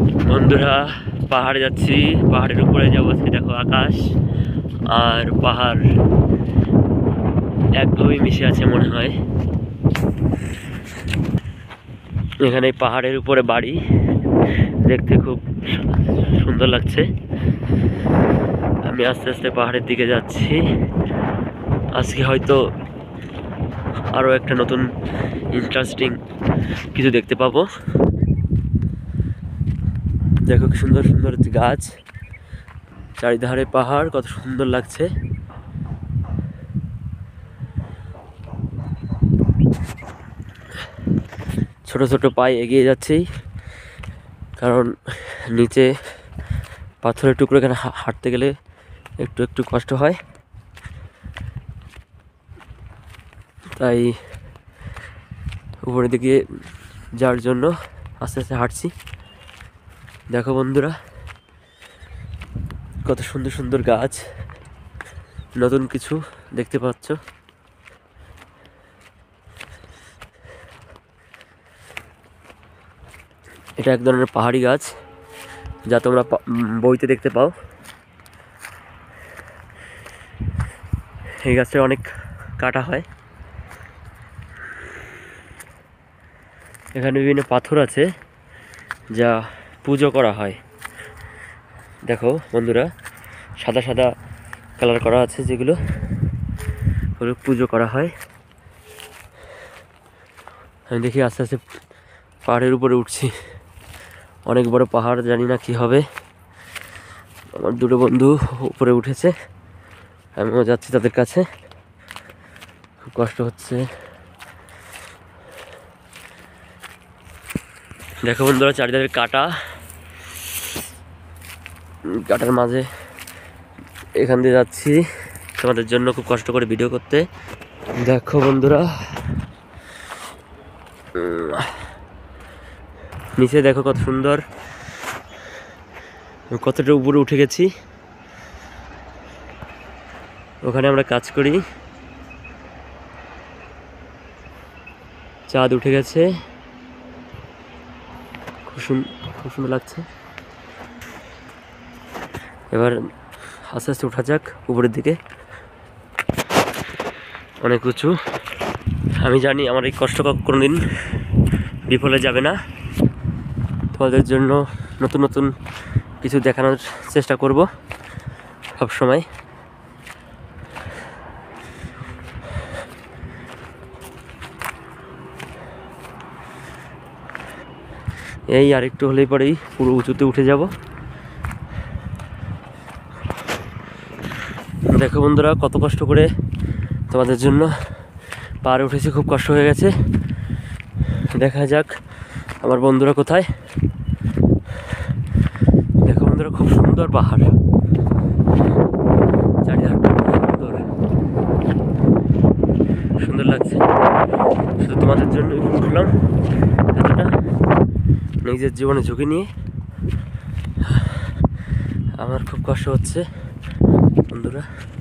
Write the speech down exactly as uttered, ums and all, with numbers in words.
বন্ধুরা পাহাড়ে যাচ্ছি, পাহাড়ের উপরে যাবো। আজকে দেখো আকাশ আর পাহাড় একভাবেই মিশে আছে মনে হয়। এখানে পাহাড়ের উপরে বাড়ি, দেখতে খুব সুন্দর লাগছে। আমি আস্তে আস্তে পাহাড়ের দিকে যাচ্ছি। আজকে হয়তো আরো একটা নতুন ইন্টারেস্টিং কিছু দেখতে পাবো। দেখো কি সুন্দর সুন্দর গাছ, চারিধারে পাহাড়, কত সুন্দর লাগছে। ছোট ছোট পায়ে এগিয়ে যাচ্ছি, কারণ নিচে পাথরের টুকরো, এখানে হাঁটতে গেলে একটু একটু কষ্ট হয়, তাই উপরের দিকে যাওয়ার জন্য আস্তে আস্তে হাঁটছি। দেখো বন্ধুরা কত সুন্দর সুন্দর গাছ, নতুন কিছু দেখতে পাচ্ছ। এটা এক ধরনের পাহাড়ি গাছ, যা তোমরা বইতে দেখতে পাও। এই গাছটা অনেক কাটা হয়। এখানে বিভিন্ন পাথর আছে যা পুজো করা হয়। দেখো বন্ধুরা, সাদা সাদা কালার করা আছে, যেগুলো ওগুলো পুজো করা হয়। আমি দেখি আস্তে আস্তে পাহাড়ের উপরে উঠছি। অনেক বড় পাহাড়, জানি না কি হবে। আমার দুটো বন্ধু উপরে উঠেছে, আমিও যাচ্ছি তাদের কাছে। খুব কষ্ট হচ্ছে। দেখো বন্ধুরা, চারিদিকে কাটা, কাটার মাঝে এখান দিয়ে যাচ্ছি তোমাদের জন্য খুব কষ্ট করে ভিডিও করতে। দেখো বন্ধুরা, নিচে দেখো কত সুন্দর, কতটা উপরে উঠে গেছি। ওখানে আমরা কাজ করি। চাঁদ উঠে গেছে, খুব সুন্দর খুব সুন্দর লাগছে। এবার আস্তে আস্তে উঠা যাক উপরের দিকে। অনেক উঁচু। আমি জানি আমার এই কষ্ট কোনোদিন বিফলে যাবে না। তোমাদের জন্য নতুন নতুন কিছু দেখানোর চেষ্টা করব সব সময়। এই আর একটু হলেই পরেই পুরো উঁচুতে উঠে যাব। দেখো বন্ধুরা, কত কষ্ট করে তোমাদের জন্য পাহাড়ে উঠেছি, খুব কষ্ট হয়ে গেছে। দেখা যাক আমার বন্ধুরা কোথায়। দেখো বন্ধুরা, খুব সুন্দর পাহাড়, চারিধারটা সুন্দর সুন্দর লাগছে। শুধু তোমাদের জন্য উঠলাম এতটা, নিজের জীবনে ঝুঁকি নিয়ে। আমার খুব কষ্ট হচ্ছে বন্ধুরা।